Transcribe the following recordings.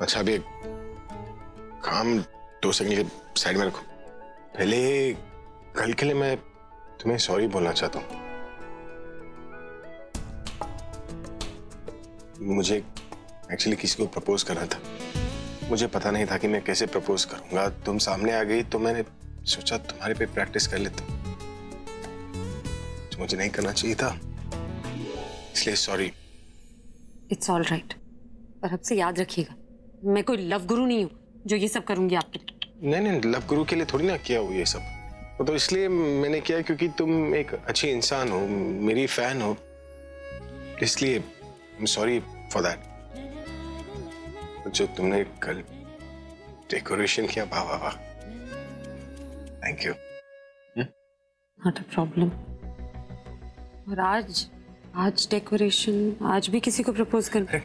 अच्छा अभी काम 2 सेकंड के साइड में रखो। पहले कल के लिए मैं तुम्हें सॉरी बोलना चाहता हूँ। मुझे एक्चुअली किसी को प्रपोज करना था। मुझे पता नहीं था कि मैं कैसे प्रपोज करूंगा। तुम सामने आ गई तो मैंने सोचा तुम्हारे पे प्रैक्टिस कर लेता। तो मुझे नहीं करना चाहिए था, इसलिए सॉरी। इट्स ऑल राइट, पर अब से याद रखिएगा मैं कोई लव गुरु नहीं हूँ जो ये सब करूंगी आपके लिए। नहीं, लव गुरु के लिए थोड़ी ना किया हो ये सब। वो तो इसलिए मैंने किया क्योंकि तुम एक अच्छी इंसान हो, मेरी फैन हो, इसलिए I am sorry for that. जो तुमने कल डेकोरेशन किया, वाह वाह वाह, thank you. Not a problem. और आज डेकोरेशन, आज भी किसी को प्रपोज करना?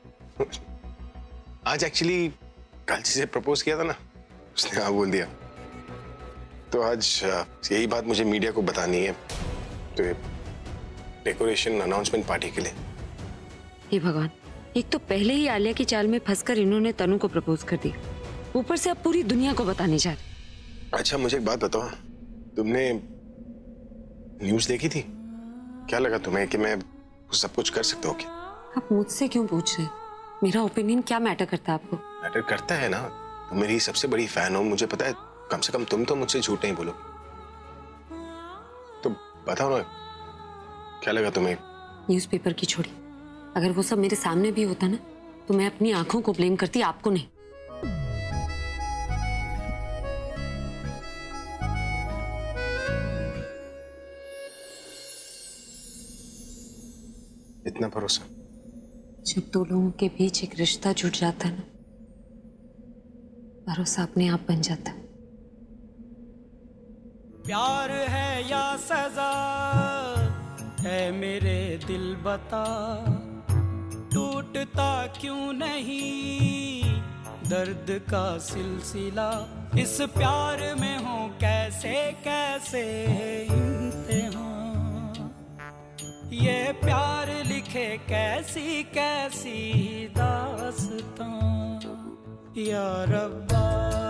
आज एक्चुअली कल जिसे प्रपोज किया था ना, उसने हाँ बोल दिया। तो आज यही बात मुझे मीडिया को बतानी है, तो डेकोरेशन अनाउंसमेंट पार्टी के लिए। हे भगवान, एक तो पहले ही आलिया की चाल में फंसकर इन्होंने तनु को प्रपोज कर दिया, ऊपर से अब पूरी दुनिया को बताने जा रहे। अच्छा मुझे एक बात बताओ, तुमने न्यूज़ देखी थी? क्या लगा तुम्हें कि मैं सब कुछ कर सकता हूँ क्या? आप मुझसे क्यों पूछ रहे हैं? मेरा ओपिनियन क्या मैटर करता है आपको? मैटर करता है ना, तुम मेरी सबसे बड़ी फैन हो, मुझे पता है। कम से कम तुम तो मुझसे झूठ नहीं बोलो। तो बताओ ना, क्या लगा तुम्हें? न्यूज़पेपर की छोड़ी, अगर वो सब मेरे सामने भी होता ना तो मैं अपनी आंखों को ब्लेम करती, आपको नहीं। इतना भरोसा? जब दो लोगों के बीच एक रिश्ता जुड़ जाता है ना, भरोसा अपने आप बन जाता है। प्यार है या सजा है मेरे दिल बता, टूटता क्यों नहीं दर्द का सिलसिला, इस प्यार में हो कैसे कैसे इम्तिहान, ये प्यार लिखे कैसी कैसी दास्तां, या रब्बा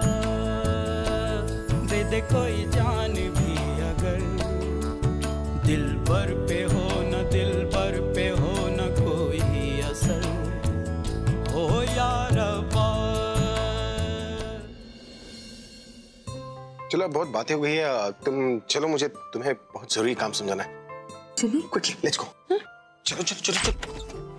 दे दे कोई जान भी अगर, दिल भर पे हो न दिल भर पे हो न कोई असर, हो या रब्बा। चलो बहुत बातें हो गई है, तुम चलो, मुझे तुम्हें बहुत जरूरी काम समझाना है। चलिए क्विकली लेट्स गो। चलो चलो चलो चलो।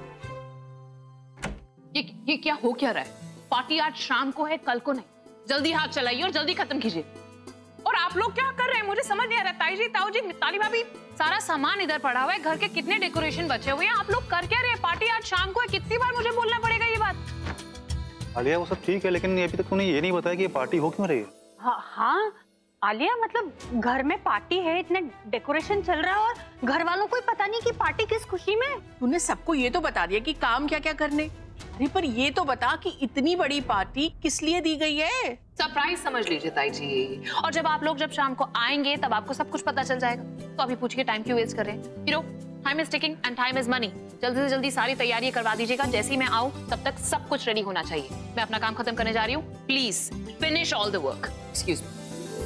ये क्या हो क्या रहा है? पार्टी आज शाम को है, कल को नहीं। जल्दी हाथ चलाइए और जल्दी खत्म कीजिए। और आप लोग क्या कर रहे हैं मुझे समझ नहीं आ रहा। ताई जी, ताऊ जी, मिताली भाभी, सारा सामान इधर पड़ा हुआ है, घर के कितने डेकोरेशन बचे हुए हैं, आप लोग कर क्या रहे हैं? पार्टी आज शाम को है, कितनी बार मुझे बोलना पड़ेगा ये बात? आलिया वो सब ठीक है, लेकिन अभी तक तूने ये नहीं बताया कि ये पार्टी हो क्यों रही है? हाँ आलिया, मतलब घर में पार्टी है, इतना डेकोरेशन चल रहा है और घर वालों को ही पता नहीं कि पार्टी किस खुशी में। तूने सबको ये तो बता दिया कि काम क्या क्या करने, अरे पर ये तो बता कि इतनी बड़ी पार्टी किस लिए दी गई है? सरप्राइज समझ लीजिए ताई जी। और जब आप लोग जब शाम को आएंगे तब आपको सब कुछ पता चल जाएगा। तो अभी पूछिए टाइम क्यों वेस्ट कर रहे हैं? You know, time is ticking and time is money. जल्दी से जल्दी सारी तैयारी करवा दीजिएगा। जैसे ही मैं आऊँ तब तक सब कुछ रेडी होना चाहिए। मैं अपना काम खत्म करने जा रही हूँ। Please finish all the work. Excuse me.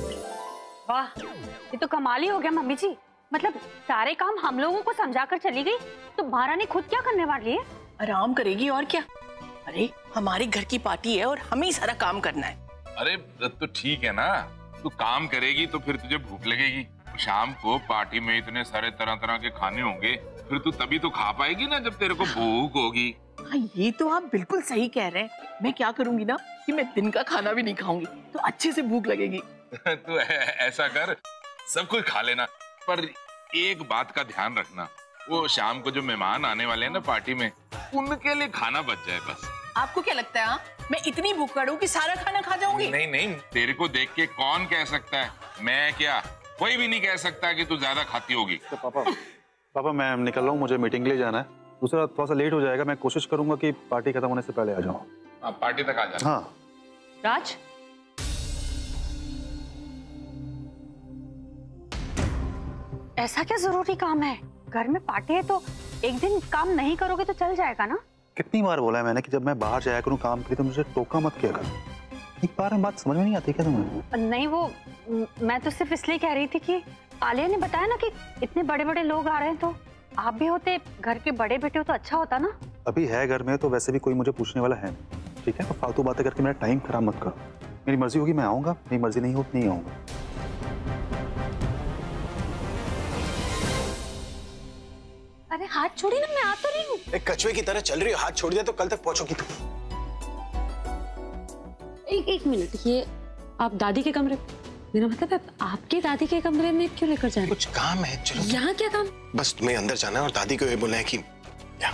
वाह, ये तो कमाल ही हो गया मम्मी जी। मतलब सारे काम हम लोगों को समझा कर चली गई, तो महारानी खुद क्या करने वाली है? आराम करेगी और क्या। अरे हमारे घर की पार्टी है और हमें ही सारा काम करना है। अरे तो ठीक है ना, तू काम करेगी तो फिर तुझे भूख लगेगी। शाम को पार्टी में इतने सारे तरह तरह के खाने होंगे, फिर तू तभी तो खा पाएगी ना जब तेरे को भूख होगी। हाँ ये तो आप बिल्कुल सही कह रहे हैं। मैं क्या करूंगी ना कि मैं दिन का खाना भी नहीं खाऊंगी, तो अच्छे से भूख लगेगी। तू ऐसा कर, सब कुछ खा लेना, पर एक बात का ध्यान रखना, वो शाम को जो मेहमान आने वाले हैं ना पार्टी में, उनके लिए खाना बच जाए बस। आपको क्या लगता है मैं इतनी भूखड़ हूँ कि सारा खाना खा जाऊंगी? नहीं नहीं, तेरे को देख के कौन कह सकता है, मैं क्या, कोई भी नहीं कह सकता कि तू ज्यादा खाती होगी। तो पापा मैं निकल रहा हूँ, मुझे मीटिंग के लिए जाना है। दूसरा थोड़ा सा लेट हो जाएगा, मैं कोशिश करूंगा कि पार्टी खत्म होने से पहले आ जाऊँ। पार्टी तक आ जाना। हाँ राज, ऐसा क्या जरूरी काम है? घर में पार्टी है तो एक दिन काम नहीं करोगे तो चल जाएगा ना? कितनी बार बोला है मैंने कि जब मैं बाहर जाया करूँ काम के लिए तो मुझे टोका मत किया कर। एक बार में बात समझ में नहीं आती क्या तुम्हें? नहीं, वो मैं तो सिर्फ इसलिए कह रही थी कि आलिया ने बताया ना कि इतने बड़े बड़े लोग आ रहे हैं, तो आप भी होते, घर के बड़े बेटे हो तो अच्छा होता ना। अभी है घर में तो वैसे भी कोई मुझे पूछने वाला है नहीं, ठीक है? तो फालतू बातें करके मेरा टाइम खराब मत करो। मेरी मर्जी होगी मैं आऊंगा, मेरी मर्जी नहीं होगी नहीं आऊंगा। अरे हाथ छोड़ी ना, मैं आ तो रही हूँ। एक कछुए की तरह चल रही हो, हाथ छोड़ दिया तो कल तक पहुंचोगी तुम। एक मिनट, ये आप दादी के कमरे, मेरा मतलब है आपके दादी के कमरे में क्यों लेकर जा रहे? कुछ काम है, चलो। यहाँ क्या काम? बस तुम्हें अंदर जाना है और दादी को ये बोलना है कि क्या?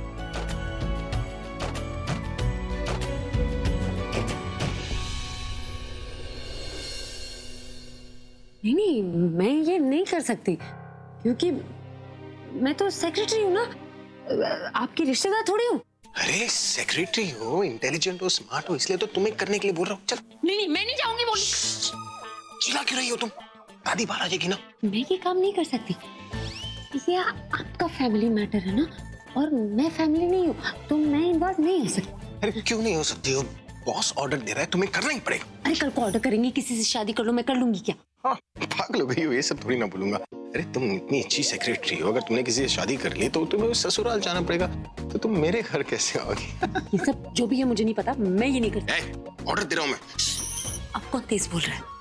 नहीं, मैं ये नहीं कर सकती क्योंकि मैं तो सेक्रेटरी हूँ ना, आपकी रिश्तेदार थोड़ी हूँ। अरे सेक्रेटरी हो, इंटेलिजेंट हो, स्मार्ट हो, इसलिए तो तुम्हें करने के लिए बोल रहा हूँ। चल। नहीं, मैं नहीं जाऊंगी। बोल, चिल्ला क्यों रही हो तुम? दादी बाहर आ जाएगी ना। मैं ये काम नहीं कर सकती, ये आपका फैमिली मैटर है ना, और मैं फैमिली नहीं हूँ तो मैं इन्वॉल्व नहीं हो सकती। अरे क्यों नहीं हो सकती हो? बॉस ऑर्डर दे रहा है, तुम्हें करना ही पड़ेगा। अरे कल को ऑर्डर करेंगे, किसी से शादी कर लो, मैं कर लूंगी क्या? हाँ, पागल हो गई हो, ये सब थोड़ी ना बोलूंगा। अरे तुम इतनी अच्छी सेक्रेटरी हो, अगर तुमने किसी से शादी कर ली तो तुम्हें ससुराल जाना पड़ेगा, तो तुम मेरे घर कैसे आओगी? ये सब जो भी है मुझे नहीं पता, मैं ये नहीं करती। ऑर्डर दे रहा हूँ मैं। आप कौन तेज बोल रहा है?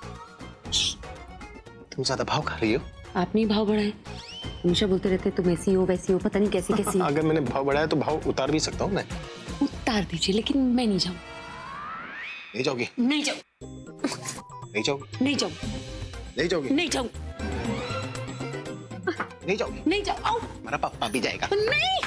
तुम ज्यादा भाव खा रही हो। आप नहीं भाव बढ़ाए, हमेशा बोलते रहते तुम ऐसी हो वैसी हो, पता नहीं कैसी कैसी। अगर मैंने भाव बढ़ाया तो भाव उतार भी सकता हूँ मैं। उतार दीजिए, लेकिन मैं नहीं जाऊँ। नहीं जाओगी? नहीं जाऊँ। नहीं जाओगी? नहीं जाऊँ। नहीं जाओगी? नहीं जाऊँ। नहीं जाओगी? नहीं जाऊँ। आओ। हमारा पापा भी जाएगा। नहीं।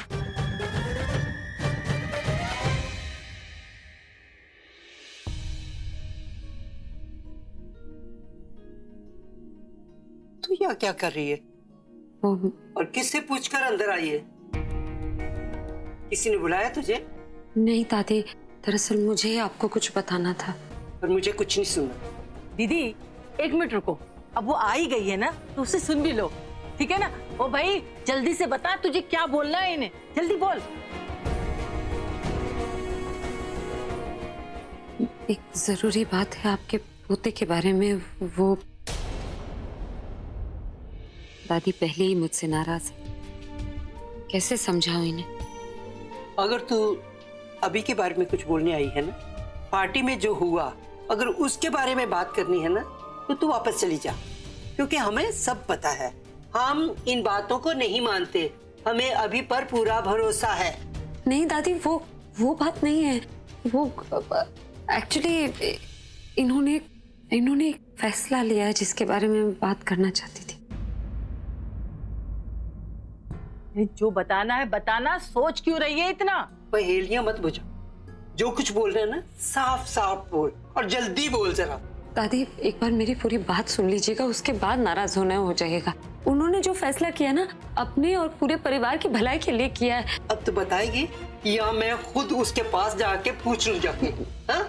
तू यहाँ क्या कर रही है? और किससे पूछकर अंदर आई है? किसी ने बुलाया तुझे? नहीं दादी, दरअसल मुझे आपको कुछ बताना था। पर मुझे कुछ नहीं सुना। दीदी एक मिनट रुको, अब वो आ ही गई है ना तो उसे सुन भी लो, ठीक है ना? ओ भाई जल्दी से बता तुझे क्या बोलना है इन्हें, जल्दी बोल। एक जरूरी बात है आपके पोते के बारे में। वो दादी पहले ही मुझसे नाराज है, कैसे समझाऊं इन्हें? अगर तू अभी के बारे में कुछ बोलने आई है ना, पार्टी में जो हुआ, अगर उसके बारे में बात करनी है ना, तो तू वापस चली जा, क्योंकि हमें सब पता है। हम इन बातों को नहीं मानते, हमें अभी पर पूरा भरोसा है। नहीं दादी, वो बात नहीं है। वो एक्चुअली इन्होंने एक फैसला लिया है जिसके बारे में मैं बात करना चाहती थी। जो बताना है बताना, सोच क्यों रही है इतना? पहेलियां मत बुझो, जो कुछ बोल रहे हैं ना साफ साफ बोल, और जल्दी बोल जरा। दादी एक बार मेरी पूरी बात सुन लीजिएगा, उसके बाद नाराज होना हो जाएगा। उन्होंने जो फैसला किया ना, अपने और पूरे परिवार की भलाई के लिए किया है। अब तो बताएगी या मैं खुद उसके पास जाके पूछ लूं जाके? हाँ?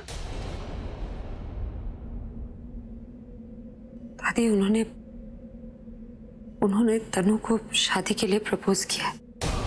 दादी उन्होंने तनु को शादी के लिए प्रपोज किया है।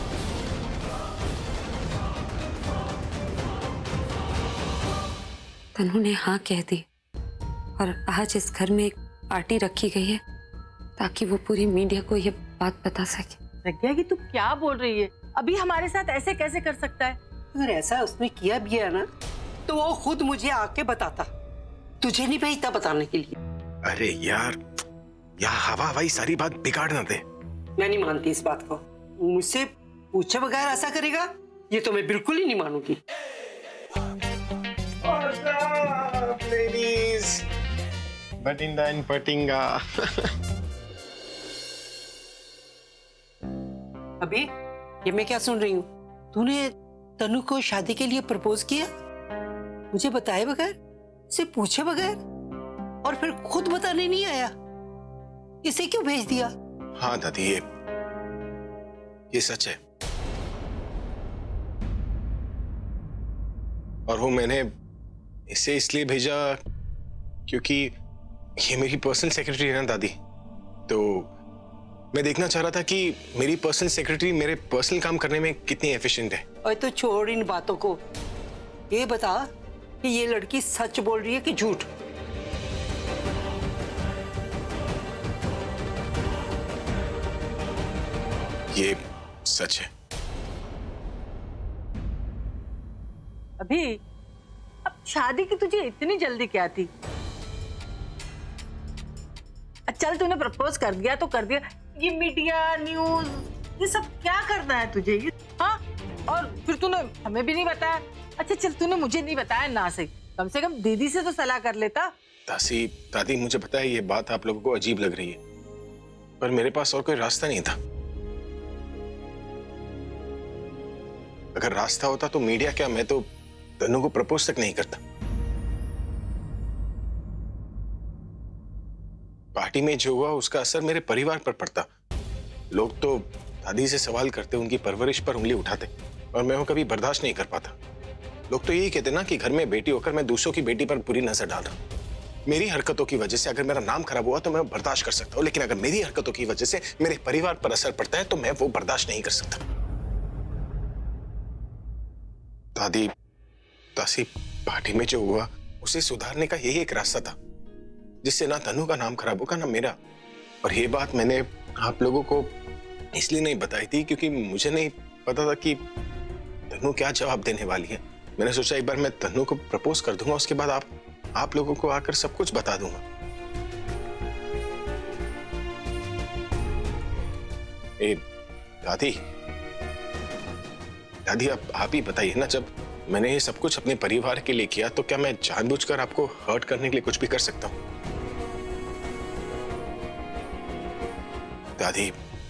तनु ने हाँ कह दी और आज इस घर में एक पार्टी रखी गई है ताकि वो पूरी मीडिया को ये बात बता सके। प्रज्ञा कि तू क्या बोल रही है? अभी हमारे साथ ऐसे कैसे कर सकता है? अगर ऐसा उसने किया भी है ना, तो वो खुद मुझे आके बताता, तुझे नहीं भेजता बताने के लिए। अरे यार हवा हवाई सारी बात बिगाड़ ना दे। मैं नहीं मानती इस बात को। मुझसे पूछे बगैर ऐसा करेगा, ये तो मैं बिल्कुल ही नहीं मानूंगी। Ladies, Batinda and Patinga. अभी ये मैं क्या सुन रही हूँ? तूने तनु को शादी के लिए प्रपोज किया, मुझे बताए बगैर, उसे पूछे बगैर, और फिर खुद बताने नहीं आया? इसे क्यों भेज दिया? हाँ दादी, ये सच है। और वो मैंने इसे इसलिए भेजा क्योंकि ये मेरी पर्सनल सेक्रेटरी है ना दादी, तो मैं देखना चाह रहा था कि मेरी पर्सनल सेक्रेटरी मेरे पर्सनल काम करने में कितनी एफिशिएंट है। और तो छोड़ इन बातों को, ये बता कि ये लड़की सच बोल रही है कि झूठ? ये सच है। अभी अब शादी की तुझे इतनी जल्दी क्या थी? चल तूने प्रपोज कर दिया तो कर दिया, ये मीडिया न्यूज ये सब क्या करना है तुझे? ये हाँ, और फिर तूने हमें भी नहीं बताया। अच्छा चल तूने मुझे नहीं बताया ना, सही कम से कम दीदी से तो सलाह कर लेता। दादी मुझे पता है ये बात आप लोगों को अजीब लग रही है, पर मेरे पास और कोई रास्ता नहीं था। अगर रास्ता होता तो मीडिया क्या, मैं तो तन्नू को प्रपोज तक नहीं करता। पार्टी में जो हुआ उसका असर मेरे परिवार पर पड़ता। लोग तो दादी से सवाल करते, उनकी परवरिश पर उंगली उठाते, और मैं वो कभी बर्दाश्त नहीं कर पाता। लोग तो यही कहते ना कि घर में बेटी होकर मैं दूसरों की बेटी पर बुरी नजर डाल रहा हूं। मेरी हरकतों की वजह से अगर मेरा नाम खराब हुआ तो मैं बर्दाश्त कर सकता हूं, लेकिन अगर मेरी हरकतों की वजह से मेरे परिवार पर असर पड़ता है तो मैं वो बर्दाश्त नहीं कर सकता। दादी पार्टी में जो हुआ उसे सुधारने का यही एक रास्ता था, जिससे ना तन्नू का नाम खराब होगा ना मेरा। और ये बात मैंने आप लोगों को इसलिए नहीं बताई थी क्योंकि मुझे नहीं पता था कि तन्नू क्या जवाब देने वाली है। मैंने सोचा एक बार मैं तन्नू को प्रपोज कर दूंगा, उसके बाद आप लोगों को आकर सब कुछ बता दूंगा। दादी आप ही बताइए ना, जब मैंने ये सब कुछ अपने परिवार के लिए किया तो क्या मैं जानबूझकर आपको हर्ट करने के लिए कुछ भी कर सकता हूं? दादी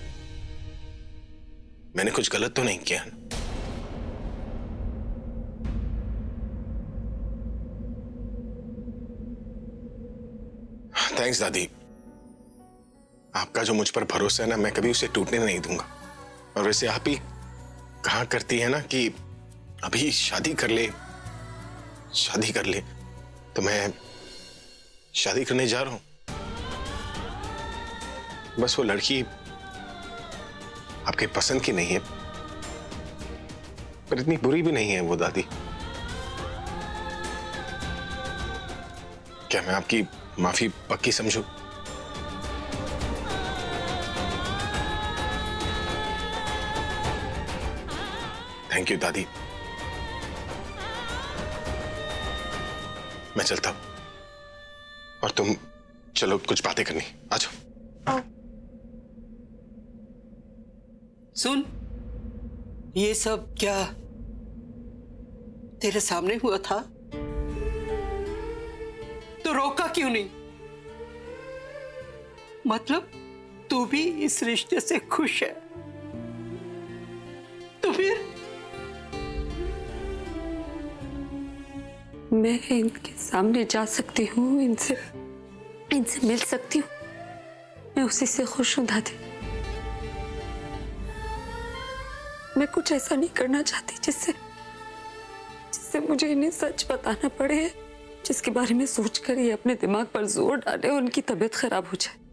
मैंने कुछ गलत तो नहीं किया? थैंक्स दादी, आपका जो मुझ पर भरोसा है ना, मैं कभी उसे टूटने नहीं दूंगा। और वैसे आप ही कहा करती है ना कि अभी शादी कर ले, तो मैं शादी करने जा रहा हूं। बस वो लड़की आपके पसंद की नहीं है, पर इतनी बुरी भी नहीं है वो दादी। क्या मैं आपकी माफी पक्की समझूं? थैंक यू दादी। मैं चलता हूं, और तुम चलो कुछ बातें करनी, आ जाओ। सुन, ये सब क्या तेरे सामने हुआ था? तो रोका क्यों नहीं? मतलब तू भी इस रिश्ते से खुश है, तो फिर मैं इनके सामने जा सकती हूँ, इनसे मिल सकती हूँ। मैं उसी से खुश हूँ दादी। मैं कुछ ऐसा नहीं करना चाहती जिससे मुझे इन्हें सच बताना पड़े, जिसके बारे में सोचकर ये अपने दिमाग पर जोर डाले और उनकी तबीयत खराब हो जाए।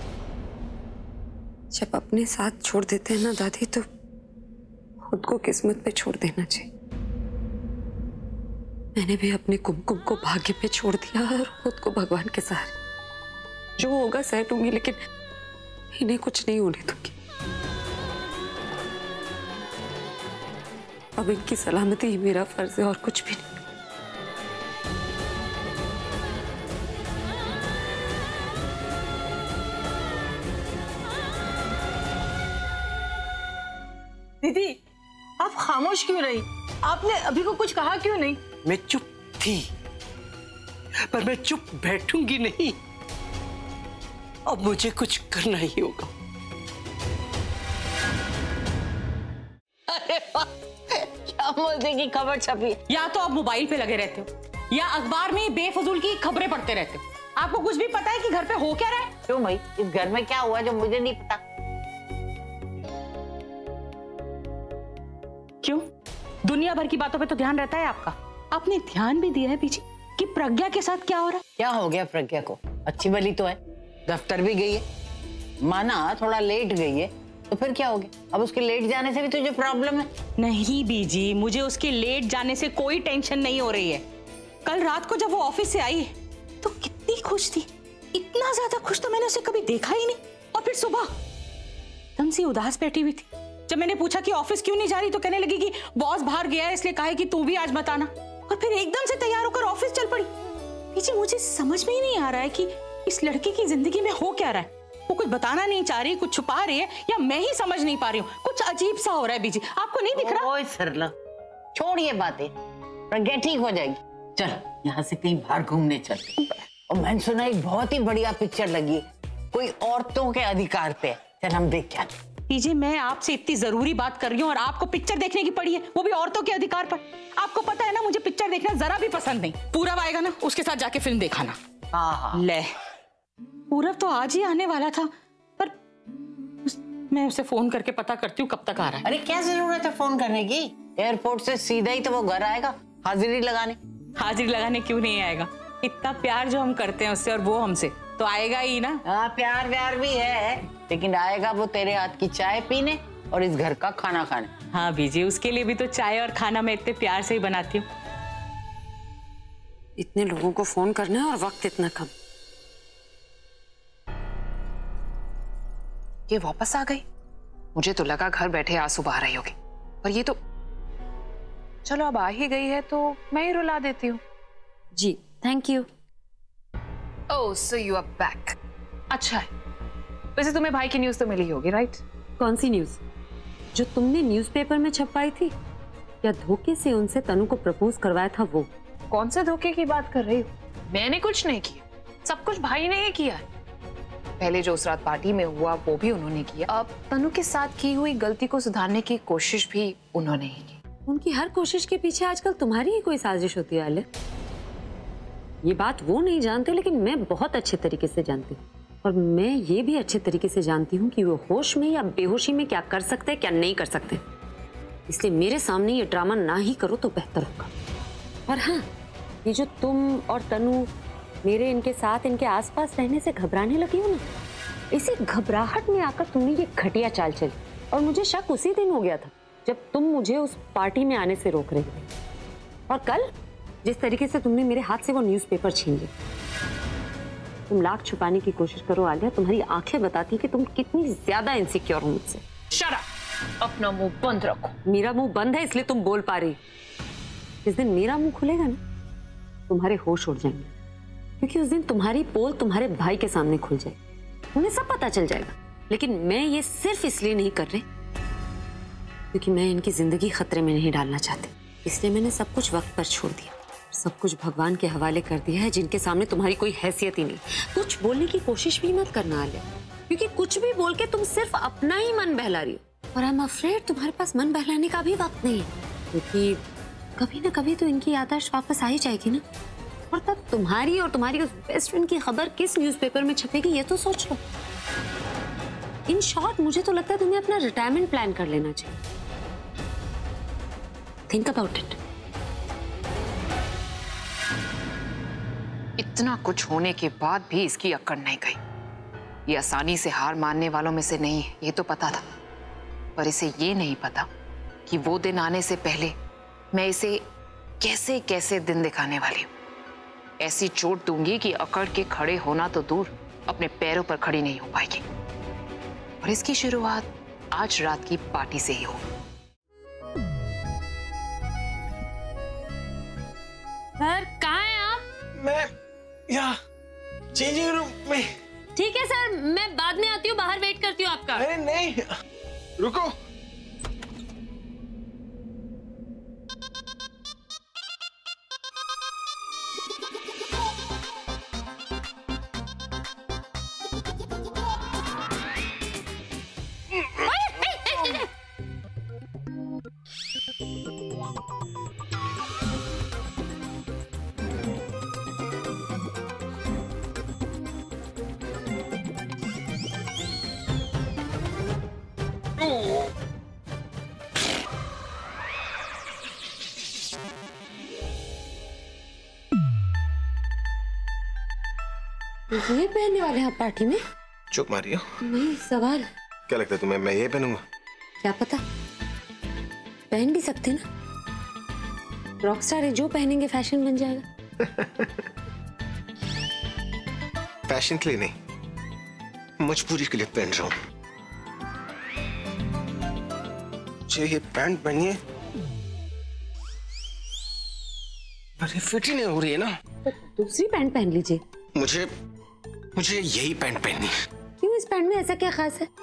जब अपने साथ छोड़ देते हैं ना दादी, तो खुद को किस्मत पे छोड़ देना चाहिए। मैंने भी अपने कुमकुम को भाग्य पे छोड़ दिया और खुद को भगवान के सहारे। जो होगा सह लूंगी, लेकिन इन्हें कुछ नहीं होने दूंगी। अब इनकी सलामती ही मेरा फर्ज है और कुछ भी नहीं। दीदी आप खामोश क्यों रही? आपने अभी को कुछ कहा क्यों नहीं? मैं चुप थी, पर मैं चुप बैठूंगी नहीं। अब मुझे कुछ करना ही होगा। अरे वाह, क्या मजे की खबर छपी है। या तो आप मोबाइल पे लगे रहते हो या अखबार में बेफजूल की खबरें पढ़ते रहते हो। आपको कुछ भी पता है कि घर पे हो क्या रहा है? क्यों भाई, इस घर में क्या हुआ जो मुझे नहीं पता? क्यों? दुनिया भर की बातों पे तो ध्यान रहता है आपका। आपने ध्यान भी दिया है पीछे कि प्रज्ञा के साथ क्या हो रहा है? क्या हो गया प्रज्ञा को? अच्छी भली तो है, दफ्तर भी गई है। माना थोड़ा लेट गई है तो फिर क्या हो गया? अब उसके लेट जाने से भी तुझे प्रॉब्लम है? नहीं बीजी, मुझे उसके लेट जाने से कोई टेंशन नहीं हो रही है। कल रात को जब वो ऑफिस से आई तो कितनी खुश थी, इतना ज्यादा खुश तो मैंने उसे कभी देखा ही नहीं। और फिर सुबह एकदम से उदास बैठी हुई थी। जब मैंने पूछा कि ऑफिस क्यों नहीं जा रही तो कहने लगी कि बॉस बाहर गया है इसलिए कहा है कि तू भी आज मत आना। और फिर एकदम से तैयार होकर ऑफिस चल पड़ी। बीजी मुझे समझ में ही नहीं आ रहा है कि इस लड़की की जिंदगी में हो क्या रहा है। वो कुछ बताना नहीं चाह रही, कुछ छुपा रही है, या मैं ही समझ नहीं पा रही हूँ। कुछ अजीब सा हो रहा है बीजी, आपको नहीं दिख रहा? ओए सरला, छोड़ ये बातें, प्रज्ञा ठीक हो जाएगी। चल यहाँ से कहीं बाहर घूमने चल। और मैंने सुना एक बहुत ही बढ़िया पिक्चर लगी है, कोई औरतों के अधिकार पे। चल हम देख क्या। बीजी मैं आपसे इतनी जरूरी बात कर रही हूँ और आपको पिक्चर देखने की पड़ी है, वो भी औरतों के अधिकार पर। आपको पता है ना मुझे पिक्चर देखना जरा भी पसंद नहीं। पूरब आएगा ना, उसके साथ जाके फिल्म दिखाना। हाँ ले, पूरब तो आज ही आने वाला था, पर मैं उसे फोन करके पता करती हूँ कब तक आ रहा है। अरे क्या जरूरत है फोन करने की? एयरपोर्ट से सीधा ही तो वो घर आएगा हाजिरी लगाने। हाजिरी लगाने क्यों नहीं आएगा? इतना प्यार जो हम करते हैं उससे और वो हमसे, तो आएगा ही ना। हाँ प्यार व्यार भी है, लेकिन आएगा वो तेरे हाथ की चाय पीने और इस घर का खाना खाने। हाँ बीजी, उसके लिए भी तो चाय और खाना मैं इतने प्यार से ही बनाती हूँ। इतने लोगों को फोन करना है और वक्त इतना कम। ये वापस आ गई? मुझे तो लगा घर बैठे आंसू बहा रही होगी, पर ये तो चलो अब आ ही गई है तो मैं ही रुला देती हूँ। जी thank you. Oh so you are back. अच्छा है, वैसे तुम्हें भाई की न्यूज तो मिली होगी राइट? कौन सी न्यूज? जो तुमने न्यूज़पेपर में छपवाई थी, या धोखे से उनसे तनु को प्रपोज करवाया था वो? कौन से धोखे की बात कर रही हो? मैंने कुछ नहीं किया, सब कुछ भाई ने ही किया है। पहले जो उस रात पार्टी में हुआ वो भी उन्होंने किया, अब तनु के साथ की हुई गलती को सुधारने की कोशिश भी उन्होंने ही की। उनकी हर कोशिश के पीछे आजकल तुम्हारी ही कोई साजिश होती है आलिया। ये बात वो नहीं जानते, लेकिन मैं बहुत अच्छे तरीके से जानती हूँ। और मैं ये भी अच्छे तरीके से जानती हूँ कि वो होश में या बेहोशी में क्या कर सकते हैं क्या नहीं कर सकते। इसलिए मेरे सामने ये ड्रामा ना ही करो तो बेहतर होगा। और हाँ, ये जो तुम और तनु मेरे इनके साथ इनके आसपास रहने से घबराने लगी हो ना, इसी घबराहट में आकर तुमने ये घटिया चाल चली। और मुझे शक उसी दिन हो गया था जब तुम मुझे उस पार्टी में आने से रोक रही थी। और कल जिस तरीके से तुमने मेरे हाथ से वो न्यूज़पेपर छीन लिया। तुम लाख छुपाने की कोशिश करो आलिया, तुम्हारी आंखें बताती कि तुम कितनी ज्यादा इनसिक्योर हो मुझसे। शट अप, अपना मुंह बंद रखो। मेरा मुंह बंद है इसलिए तुम बोल पा रही। जिस दिन मेरा मुंह खुलेगा ना, तुम्हारे होश उड़ जाएंगे, क्योंकि उस दिन तुम्हारी पोल तुम्हारे भाई के सामने खुल जाएगी। उन्हें सब पता चल जाएगा। लेकिन मैं ये सिर्फ इसलिए नहीं कर रही क्योंकि मैं इनकी जिंदगी खतरे में नहीं डालना चाहती। इसलिए मैंने सब कुछ वक्त पर छोड़ दिया, सब कुछ भगवान के हवाले कर दिया है, जिनके सामने तुम्हारी कोई हैसियत ही नहीं। कुछ बोलने की कोशिश भी मत करना आलिया, क्योंकि कुछ भी बोल के तुम सिर्फ अपना ही मन बहला रही हो। और आई एम अफ्रेड तुम्हारे पास मन बहलाने का भी वक्त नहीं है, क्योंकि कभी ना कभी तो इनकी याददाश्त वापस आ ही जाएगी ना। और तब तुम्हारी और तुम्हारी उस बेस्ट फ्रेंड की खबर किस न्यूज़पेपर में छपेगी ये तो सोच लो। इन शॉर्ट मुझे तो लगता है तुम्हें अपना रिटायरमेंट प्लान कर लेना चाहिए। Think about it. इतना कुछ होने के बाद भी इसकी अक्कड़ नहीं गई। ये आसानी से हार मानने वालों में से नहीं है, ये तो पता था, पर इसे ये नहीं पता कि वो दिन आने से पहले मैं इसे कैसे कैसे दिन दिखाने वाली हूँ। ऐसी चोट दूंगी कि अकड़ के खड़े होना तो दूर, अपने पैरों पर खड़ी नहीं हो पाएगी। और इसकी शुरुआत आज रात की पार्टी से ही हो। सर कहाँ हैं आप? मैं यहाँ चेंजिंग रूम में। ठीक है सर, मैं बाद में आती हूँ, बाहर वेट करती हूँ आपका। अरे नहीं, रुको। ये पहनने वाले हैं आप पार्टी में? चुप मारी हो? नहीं, सवाल। क्या लगता है तुम्हें मैं ये पहनूंगा? क्या पता, पहन भी सकते ना। रॉकस्टार है, जो पहनेंगे फैशन बन जाएगा। फैशन के लिए नहीं, मजबूरी के लिए पहन रहा हूं। मुझे ये पैंट पहनी है, पर ये फिट ही नहीं हो रही है ना। तो दूसरी पैंट पहन लीजिए। मुझे यही पैंट पहननी है। क्यों, इस पैंट में ऐसा क्या खास है?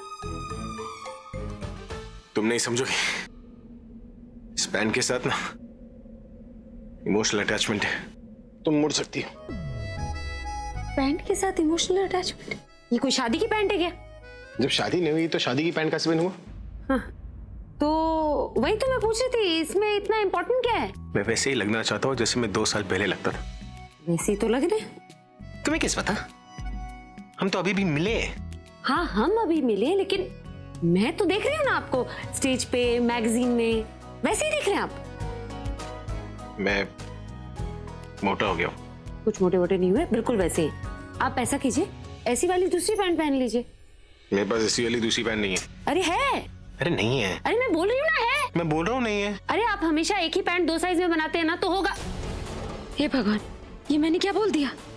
तुम नहीं समझोगे, इस पैंट के साथ ना इमोशनल अटैचमेंट है। तुम मुड़ सकती हो। पैंट के साथ इमोशनल अटैचमेंट? ये कोई शादी की पैंट है क्या? जब शादी नहीं हुई तो शादी की पैंट कैसे पहनूंगा? हाँ, तो वही तो मैं पूछ रही थी, इसमें इतना इम्पोर्टेंट क्या है? मैं वैसे ही लगना चाहता हूँ जैसे मैं 2 साल पहले लगता था। वैसे ही तो लग रहे। तुम्हें किस पता? हम तो अभी भी मिले। हाँ, हम अभी मिले, लेकिन मैं तो देख रही हूँ ना आपको स्टेज पे, मैगजीन में, वैसे ही देख रहे हैं आप। मैं मोटा हो गया हूँ। कुछ मोटे मोटे नहीं हुए, बिल्कुल वैसे ही। आप ऐसा कीजिए, ऐसी वाली दूसरी पैंट पहन लीजिए। मेरे पास ऐसी वाली दूसरी पैंट नहीं है। अरे है। अरे नहीं है। अरे मैं बोल रही हूँ ना है। मैं बोल रहा हूँ नहीं है। अरे आप हमेशा एक ही पैंट 2 साइज में बनाते हैं ना, तो होगा। हे भगवान, ये मैंने क्या बोल दिया?